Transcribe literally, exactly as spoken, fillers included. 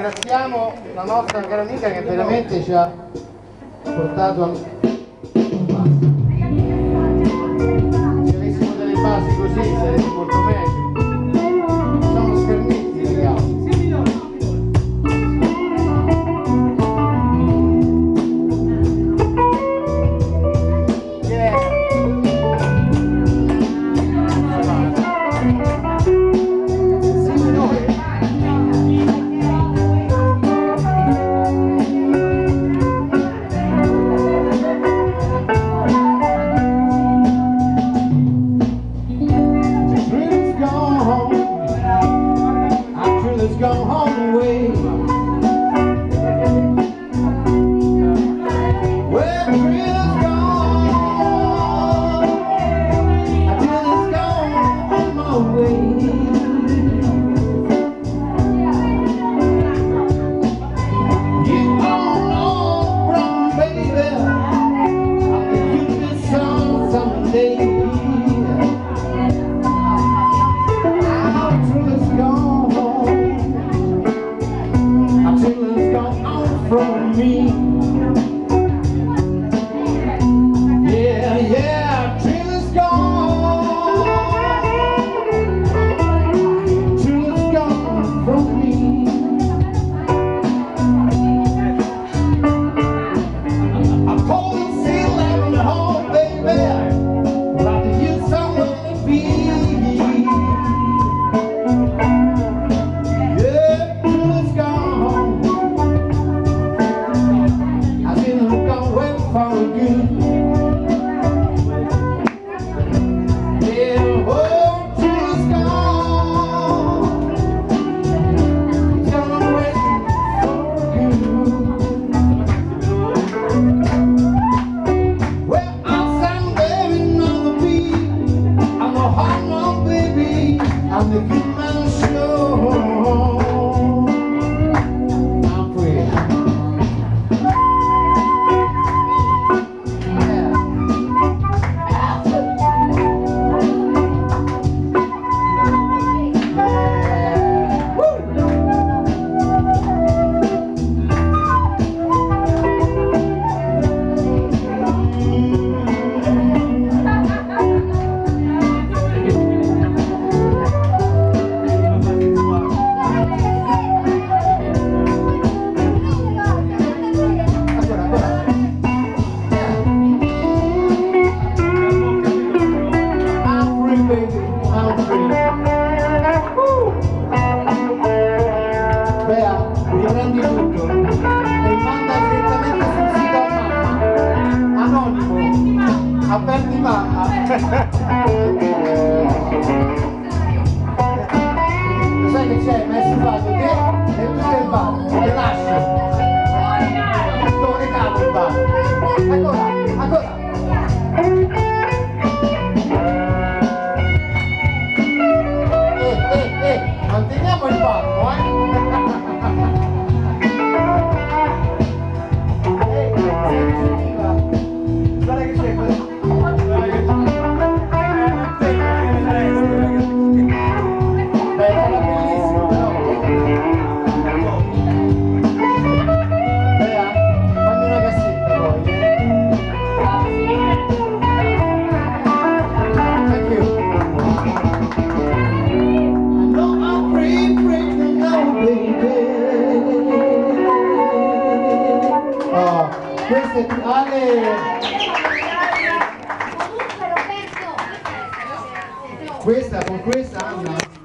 ringraziamo la nostra cara amica che veramente ci ha portato a... Se avessimo delle basi così sarebbe molto meglio. Siamo schermetti, ragazzi. Gone home away. Well, Thrill's gone. I feel it's gone on my way. You all know from baby, I'll give you this song someday. From me, yeah, yeah, till it's gone, till it's gone from me. I called and said, I'm home, baby, about to use somewhere to be. Yeah, till it's gone. For good. Yeah, oh, till it's gone. It's gone away for good. Well, I'm sounding on the beat. I'm a hot one, baby. I'm the good man show. I'm free. Bea, riprendi tutto e manda direttamente sul sito a mamma, anonimo, aperti mamma. Lo sai che c'è? Mi hai stufato te e tutto il bar, te lascio. Tutto regalo il bar. Ancora, ancora. Eh, eh, eh, manteniamo il palco, eh. Guarda che c'è, beh, era bellissimo però. Bea, fammi una cassetta poi, eh. Thank you. I know I'm free, free, no baby. Oh, questo è Ale. Questa con questa Anna